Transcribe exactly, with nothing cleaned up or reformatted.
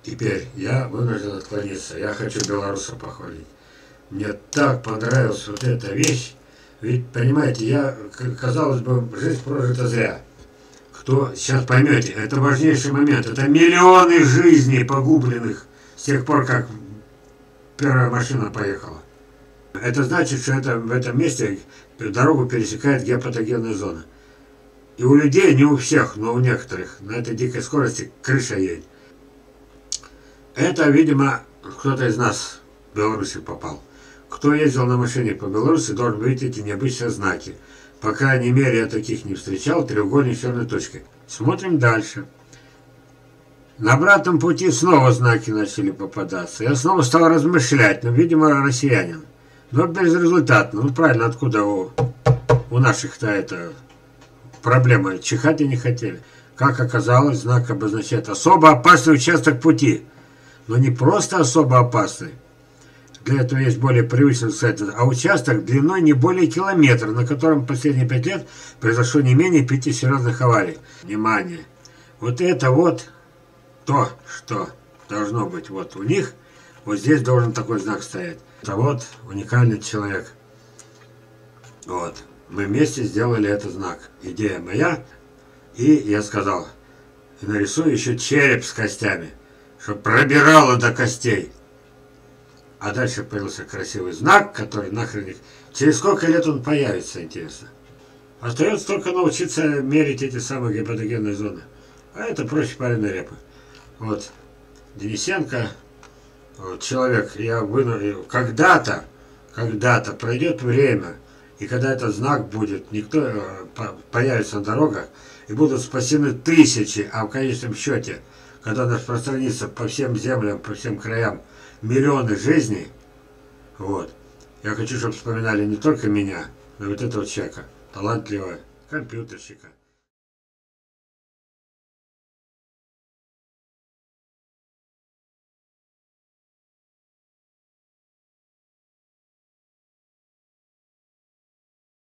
Теперь я вынужден отклониться. Я хочу белоруса похвалить. Мне так понравилась вот эта вещь. Ведь, понимаете, я, казалось бы, жизнь прожита зря. Кто сейчас поймете, это важнейший момент. Это миллионы жизней погубленных с тех пор, как первая машина поехала. Это значит, что это, в этом месте дорогу пересекает геопатогенная зона. И у людей, не у всех, но у некоторых, на этой дикой скорости крыша едет. Это, видимо, кто-то из нас в Беларуси попал. Кто ездил на машине по Беларуси, должен видеть эти необычные знаки. По крайней мере, я таких не встречал. Треугольник с черной точкой. Смотрим дальше. На обратном пути снова знаки начали попадаться. Я снова стал размышлять, но, видимо, россиянин. Но безрезультатно. Ну, правильно, откуда у, у наших-то это проблема? Чихать и не хотели. Как оказалось, знак обозначает особо опасный участок пути. Но не просто особо опасный. Для этого есть более привычный сайт, а участок длиной не более километра, на котором в последние пять лет произошло не менее пяти серьезных аварий. Внимание! Вот это вот то, что должно быть вот у них, вот здесь должен такой знак стоять. Это вот уникальный человек. Вот. Мы вместе сделали этот знак. Идея моя. И я сказал, нарисую еще череп с костями, чтобы пробирало до костей. А дальше появился красивый знак, который нахрен... Через сколько лет он появится, интересно? Остается только научиться мерить эти самые геопатогенные зоны. А это проще пареной репы. Вот. Денисенко, вот, человек, я выну... Когда-то, когда-то пройдет время, и когда этот знак будет, никто появится на дорогах, и будут спасены тысячи, а в конечном счете, когда он распространится по всем землям, по всем краям, миллионы жизней, вот. Я хочу, чтобы вспоминали не только меня, но и вот этого человека, талантливого компьютерщика.